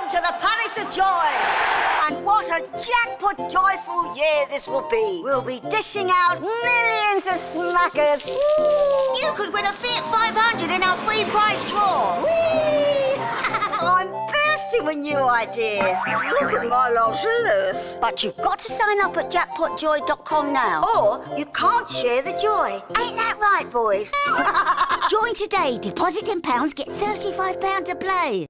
Welcome to the Palace of Joy. And what a jackpot joyful year this will be. We'll be dishing out millions of smackers. Woo! You could win a Fiat 500 in our free prize draw. Whee! I'm bursting with new ideas. Look at my largesse. But you've got to sign up at jackpotjoy.com now, or you can't share the joy. Ain't that right, boys? Join today. Deposit £10, get £35 to play.